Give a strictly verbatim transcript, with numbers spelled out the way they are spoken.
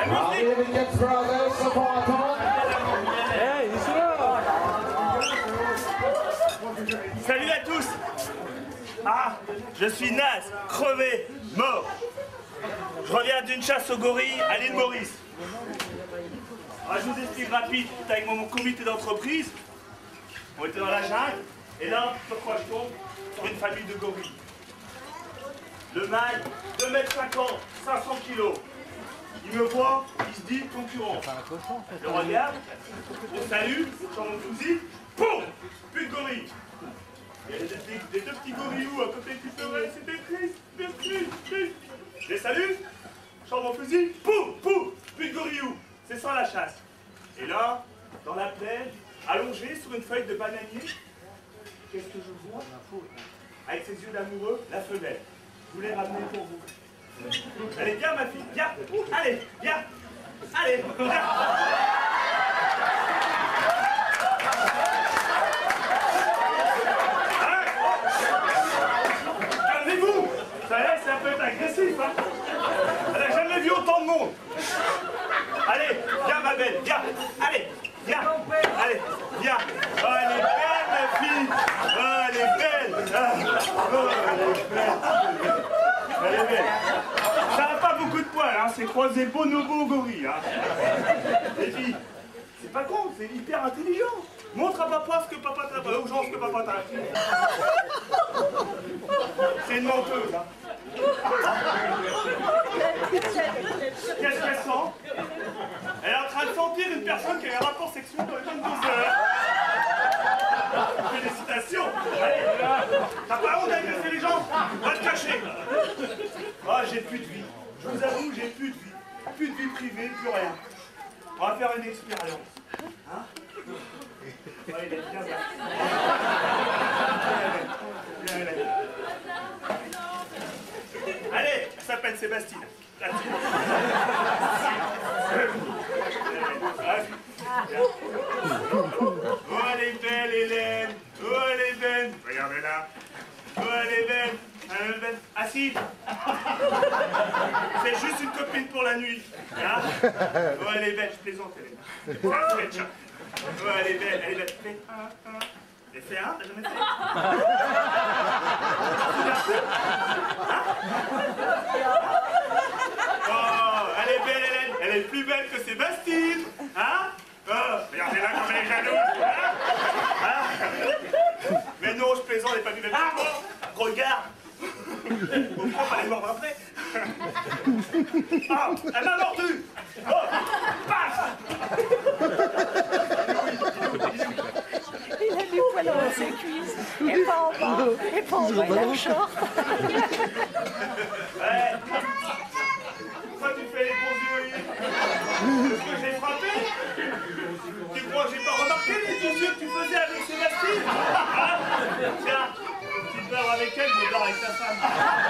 Salut à tous. Ah, je suis naze, crevé, mort. Je reviens d'une chasse aux gorilles à l'île Maurice. Ah, je vous explique rapide, avec mon comité d'entreprise. On était dans la jungle, et là, sur quoi je tombe? Sur une famille de gorilles. Le mâle, deux mètres cinquante, cinq cents kilos. Il me voit, il se dit concurrent. Je regarde, on salue, je sors mon fusil, boum, plus de gorilles. Il y a des, des, des deux petits gorillous à côté qui pleuraient, c'était triste, c'était triste, triste. Je les salue, je sors mon fusil, boum, boum, plus de gorillous. C'est ça la chasse. Et là, dans la plaine, allongé sur une feuille de bananier, qu'est-ce que je vois? Avec ses yeux d'amoureux, la femelle. Je voulais ramener pour vous. Allez, viens ma fille, viens. Allez, viens. Allez, viens. Calmez-vous. Ça y est, ça peut être agressif, hein. Elle n'a jamais vu autant de monde. Allez, viens ma belle, viens. Allez, viens. Allez, viens. Oh, elle est belle ma fille. Oh, elle est belle. Oh, elle est belle. Elle est belle. Ça n'a pas beaucoup de poils, hein. C'est croisé bonobo gorille, hein. Et puis, c'est pas con, c'est hyper intelligent. Montre à papa ce que papa t'a appris, aux gens ce que papa t'a appris. C'est une menteuse, hein. Qu'est-ce qu'elle sent? Elle est en train de sentir une personne qui a eu un rapport sexuel dans les vingt-deux heures. Félicitations. Allez, t'as pas honte d'agresser les gens? Va te cacher. Oh, j'ai plus de vie. Je vous avoue, j'ai plus de vie. Plus de vie privée, plus rien. On va faire une expérience. Hein? Ouais, il est bien là. Bien, bien, bien. Allez, elle s'appelle Sébastine. Oh, elle est belle, Hélène. Oh, elle est belle. Regardez là. Oh, elle est belle. Elle est belle. Assise. C'est juste une copine pour la nuit. Hein? Oh, elle est belle. Je plaisante, Hélène. Oh, elle est belle. Elle est belle. Fais un, un. Et fais un, t'as jamais fait? Oh, elle est belle, Hélène. Elle est plus belle que Sébastine. Hein? Oh, regardez-la comme elle est jalouse. Hein? Hein? Mais non, je plaisante, elle n'est pas plus belle que moi. Regarde. Mon prof allait mordre après. Ah, elle m'a mordu. Oh, passe. Il a des poils dans ses cuisses, et pas en bas, et pas en bas, il a le short. Ouais. Pourquoi tu fais les bons yeux? Est-ce que j'ai frappé? Tu crois que j'ai pas remarqué les bons yeux que tu faisais avec Sébastine? Hein? Tiens, tu pars avec elle, mais pars avec ta femme.